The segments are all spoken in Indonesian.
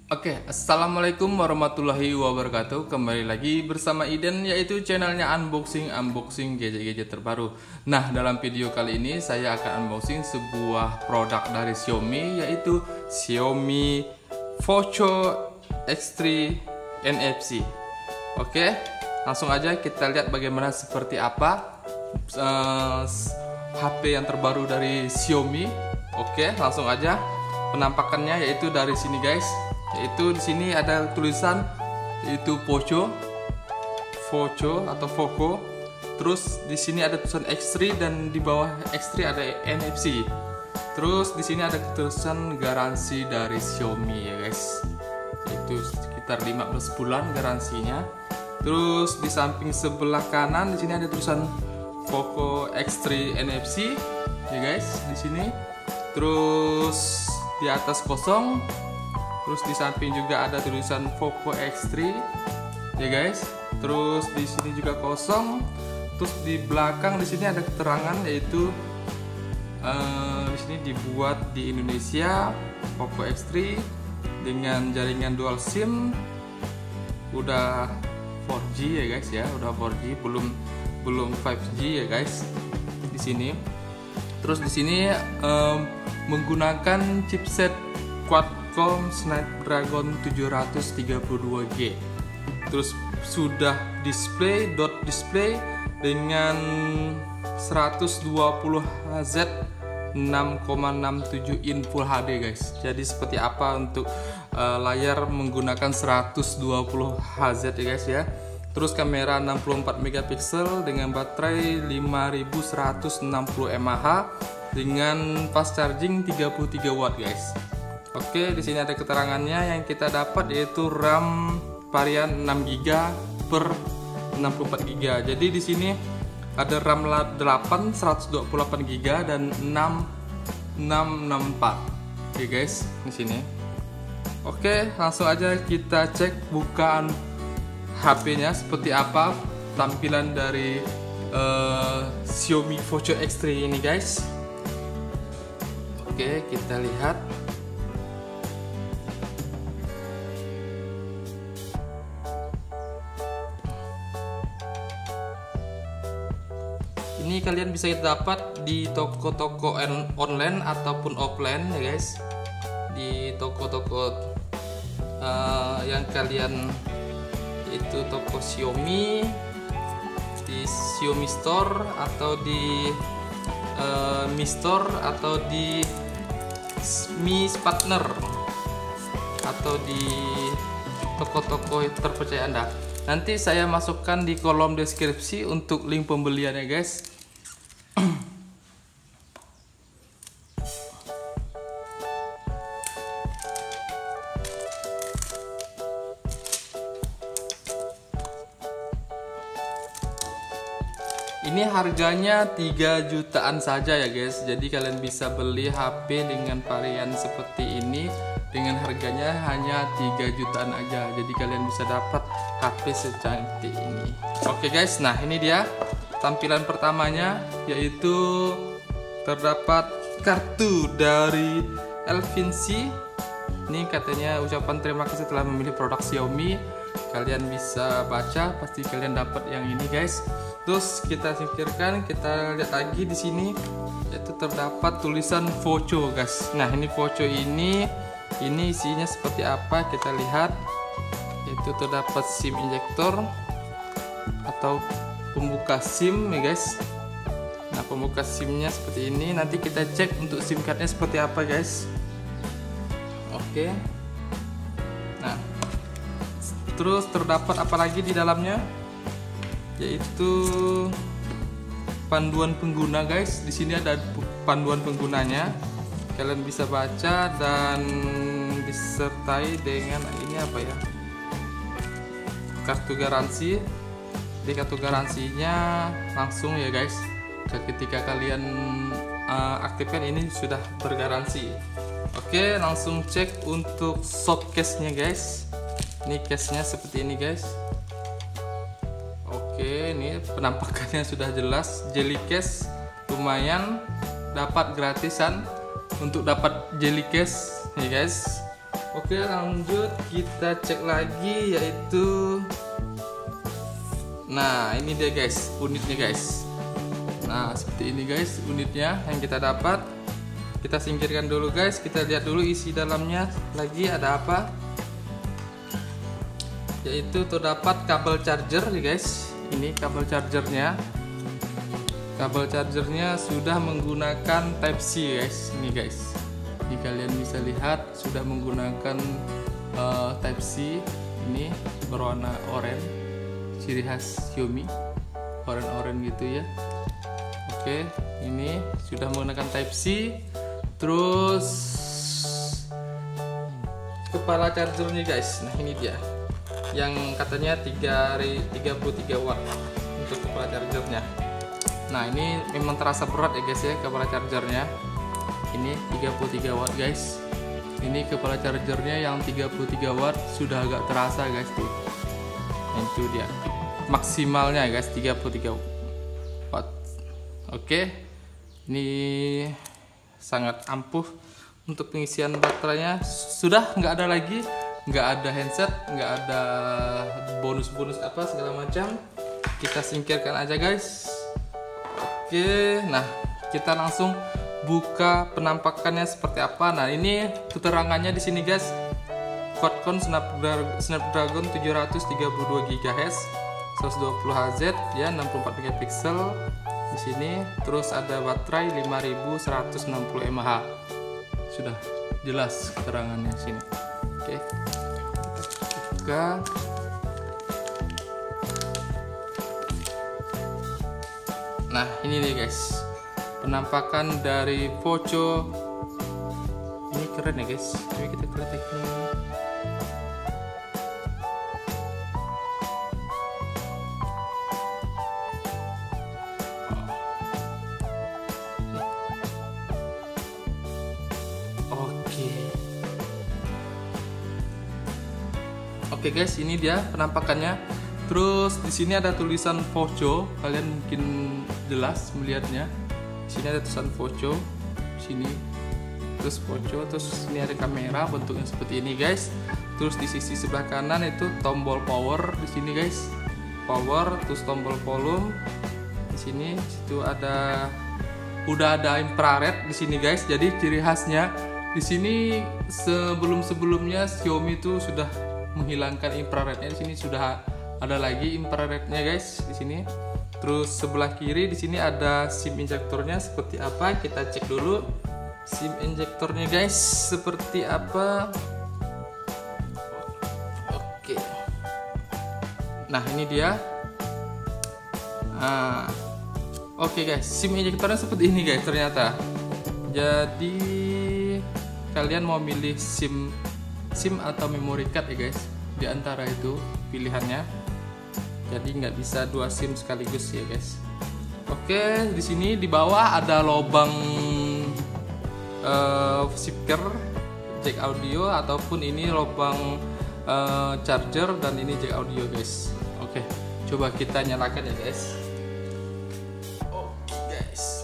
Oke, assalamualaikum warahmatullahi wabarakatuh. Kembali lagi bersama Iden, yaitu channelnya unboxing gadget-gadget terbaru. Nah, dalam video kali ini saya akan unboxing sebuah produk dari Xiaomi, yaitu Xiaomi Voco X3 NFC. Oke, langsung aja kita lihat bagaimana seperti apa HP yang terbaru dari Xiaomi. Oke, langsung aja penampakannya, yaitu dari sini guys. Yaitu di sini ada tulisan yaitu Voco atau Voco. Terus di sini ada tulisan X3 dan di bawah X3 ada NFC. Terus di sini ada tulisan garansi dari Xiaomi ya guys. Itu sekitar 15 bulan garansinya. Terus di samping sebelah kanan di sini ada tulisan Voco X3 NFC ya guys di sini. Terus di atas kosong. Terus di samping juga ada tulisan Voco X3 ya guys. Terus di sini juga kosong. Terus di belakang di sini ada keterangan, yaitu di sini dibuat di Indonesia, Voco X3 dengan jaringan dual SIM, udah 4G ya guys ya, udah 4G, belum 5G ya guys di sini. Terus di sini menggunakan chipset Qualcomm Snapdragon 732G. Terus sudah display dengan 120 Hz 6,67 in Full HD guys. Jadi seperti apa untuk layar menggunakan 120 Hz ya guys ya. Terus kamera 64 megapiksel dengan baterai 5160 mAh dengan fast charging 33 watt guys. Oke, di sini ada keterangannya yang kita dapat, yaitu RAM varian 6GB per 64GB. Jadi di sini ada RAM 8 128GB dan 664. Oke guys, di sini. Oke, langsung aja kita cek bukaan HP-nya seperti apa tampilan dari Xiaomi Voco X3 ini guys. Oke, kita lihat. Ini kalian bisa dapat di toko-toko online ataupun offline ya guys. Di toko-toko yang kalian itu toko Xiaomi, di Xiaomi Store atau di Mi Store atau di Mi Partner atau di toko-toko terpercaya Anda. Nanti saya masukkan di kolom deskripsi untuk link pembeliannya guys. Ini harganya 3 jutaan saja ya guys. Jadi kalian bisa beli HP dengan varian seperti ini dengan harganya hanya 3 jutaan aja. Jadi kalian bisa dapat HP secantik ini. Oke guys, nah ini dia tampilan pertamanya, yaitu terdapat kartu dari Elvinci. Ini katanya ucapan terima kasih telah memilih produk Xiaomi. Kalian bisa baca, pasti kalian dapat yang ini guys. Terus kita singkirkan, kita lihat lagi di sini, yaitu terdapat tulisan Voco guys. Nah ini Voco ini isinya seperti apa kita lihat, yaitu terdapat SIM injektor atau pembuka SIM ya guys. Nah pembuka SIM-nya seperti ini. Nanti kita cek untuk SIM cardnya seperti apa guys. Oke. Nah terus terdapat apa lagi di dalamnya, yaitu panduan pengguna guys. Di sini ada panduan penggunanya, kalian bisa baca dan disertai dengan ini apa ya, kartu garansi. Di kartu garansinya langsung ya guys, ketika kalian aktifkan ini sudah bergaransi. Oke, langsung cek untuk soft case-nya guys. Ini case-nya seperti ini guys. Oke, ini penampakannya sudah jelas. Jelly case lumayan, dapat gratisan untuk dapat jelly case ya guys. Oke, lanjut kita cek lagi, yaitu nah ini dia guys, unitnya guys. Nah seperti ini guys unitnya yang kita dapat. Kita singkirkan dulu guys, kita lihat dulu isi dalamnya lagi ada apa. Yaitu terdapat kabel charger nih guys. Ini kabel chargernya. Kabel chargernya sudah menggunakan Type C guys. Ini guys, ini kalian bisa lihat sudah menggunakan Type C. Ini berwarna oranye, ciri khas Xiaomi, oranye gitu ya. Oke, ini sudah menggunakan Type C. Terus kepala chargernya guys. Nah ini dia, yang katanya 33 watt untuk kepala chargernya. Nah ini memang terasa berat ya guys ya kepala chargernya. Ini 33 watt guys. Ini kepala chargernya yang 33 watt sudah agak terasa guys tuh. Nah, itu dia maksimalnya guys, 33 watt. Oke, ini sangat ampuh untuk pengisian baterainya. Sudah nggak ada lagi, nggak ada handset, nggak ada bonus-bonus apa segala macam. Kita singkirkan aja guys. Oke, nah kita langsung buka penampakannya seperti apa. Nah ini keterangannya di sini guys. Quad-Core Snapdragon 732 GHz, 120 Hz ya, 64 megapiksel di sini. Terus ada baterai 5160 mAh. Sudah jelas keterangannya di sini. Oke. Buka. Nah, ini nih guys. Penampakan dari Voco. Ini keren ya guys. Coba kita lihat ini. Oke guys, ini dia penampakannya. Terus di sini ada tulisan Voco, kalian mungkin jelas melihatnya. Di sini ada tulisan Voco, sini. Terus Voco, terus sini ada kamera bentuknya seperti ini guys. Terus di sisi sebelah kanan itu tombol power di sini guys. Power, terus tombol volume. Di sini situ udah ada infrared di sini guys. Jadi ciri khasnya di sini sebelum-sebelumnya Xiaomi itu sudah menghilangkan infrarednya. Di sini sudah ada lagi infrarednya guys di sini. Terus sebelah kiri di sini ada SIM injektornya seperti apa, kita cek dulu SIM injektornya guys seperti apa. Oke. Nah ini dia. Oke guys, SIM injektornya seperti ini guys ternyata. Jadi kalian mau milih SIM atau memory card ya guys, di antara itu pilihannya. Jadi nggak bisa dua SIM sekaligus ya guys. Oke, di sini di bawah ada lubang speaker, jack audio, ataupun ini lubang charger, dan ini jack audio guys. Oke, coba kita nyalakan ya guys. Oke guys.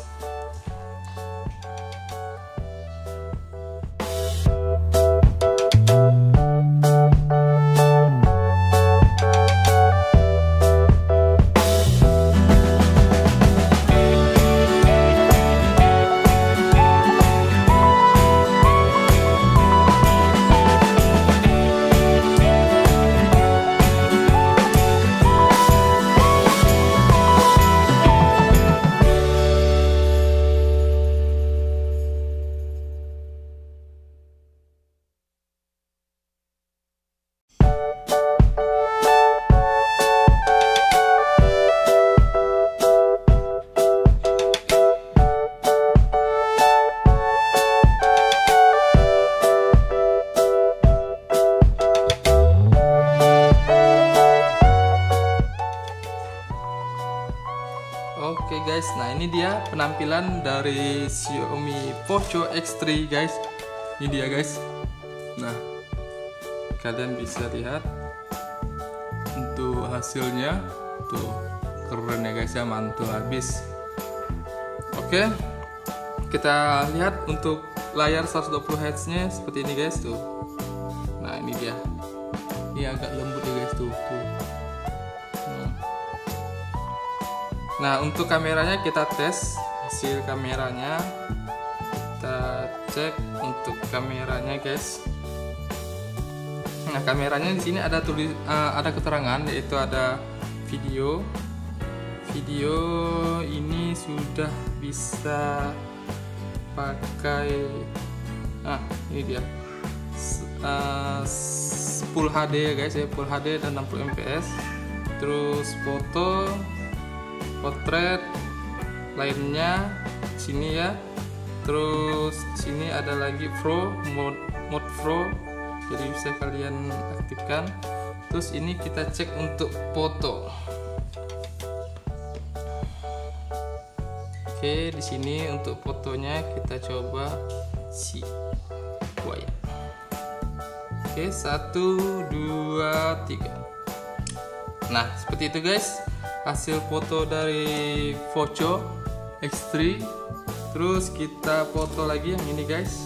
Oke guys, nah ini dia penampilan dari Xiaomi Voco X3 guys. Ini dia guys. Nah, kalian bisa lihat untuk hasilnya tuh, keren ya guys ya, mantul habis. Oke, kita lihat untuk layar 120 Hz nya seperti ini guys tuh. Nah ini dia, ini agak lembut ya guys tuh. Nah untuk kameranya kita tes hasil kameranya, kita cek untuk kameranya guys. Nah kameranya di sini ada ada keterangan, yaitu ada video ini sudah bisa pakai, ini dia Full HD ya guys ya, Full HD dan 60 fps. Terus foto, potret lainnya sini ya. Terus sini ada lagi mode Pro, jadi bisa kalian aktifkan. Terus ini kita cek untuk foto. Oke, di sini untuk fotonya kita coba si buaya. Oke, 1 2 3. Nah seperti itu guys hasil foto dari Poco X3. Terus kita foto lagi yang ini guys.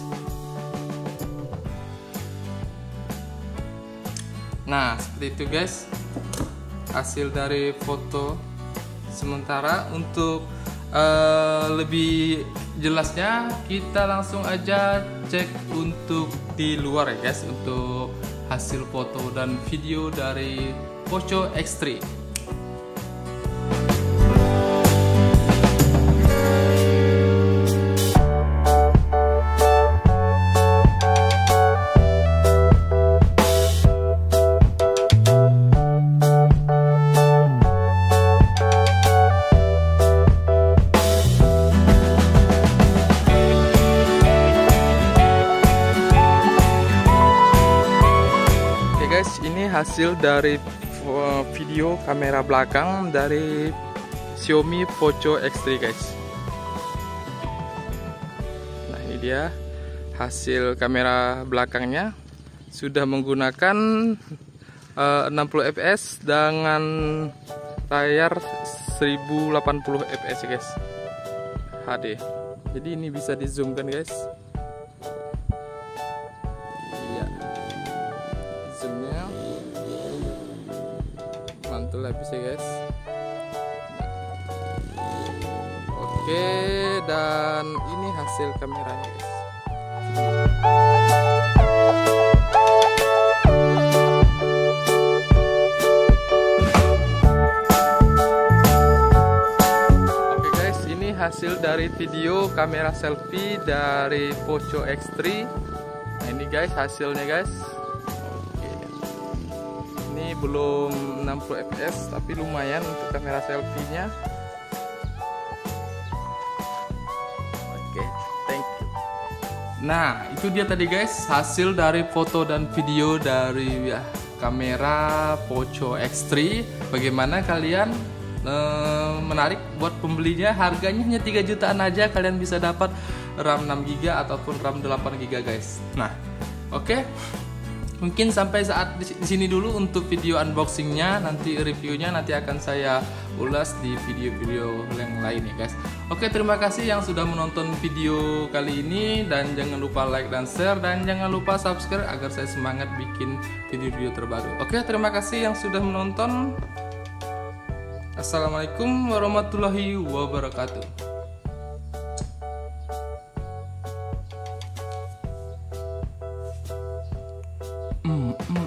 Nah seperti itu guys hasil dari foto. Sementara untuk lebih jelasnya kita langsung aja cek untuk di luar ya guys, untuk hasil foto dan video dari Poco X3. Ini hasil dari video kamera belakang dari Xiaomi Poco X3 guys. Nah ini dia hasil kamera belakangnya, sudah menggunakan 60 fps dengan layar 1080 fps guys, HD. Jadi ini bisa di zoom kan guys. Zoomnya mantul habis ya guys. Oke, dan ini hasil kameranya guys. Oke guys, ini hasil dari video kamera selfie dari Poco X3. Nah ini guys hasilnya guys. Ini belum 60 fps tapi lumayan untuk kamera selfie-nya. Oke, thank you. Nah, itu dia tadi guys hasil dari foto dan video dari kamera Poco X3. Bagaimana kalian? Menarik buat pembelinya, harganya hanya 3 jutaan aja kalian bisa dapat RAM 6GB ataupun RAM 8GB guys. Nah, oke. Mungkin sampai saat di sini dulu untuk video unboxingnya. Nanti reviewnya nanti akan saya ulas di video-video yang lain ya guys. Oke, terima kasih yang sudah menonton video kali ini, dan jangan lupa like dan share, dan jangan lupa subscribe agar saya semangat bikin video-video terbaru. Oke, terima kasih yang sudah menonton. Assalamualaikum warahmatullahi wabarakatuh.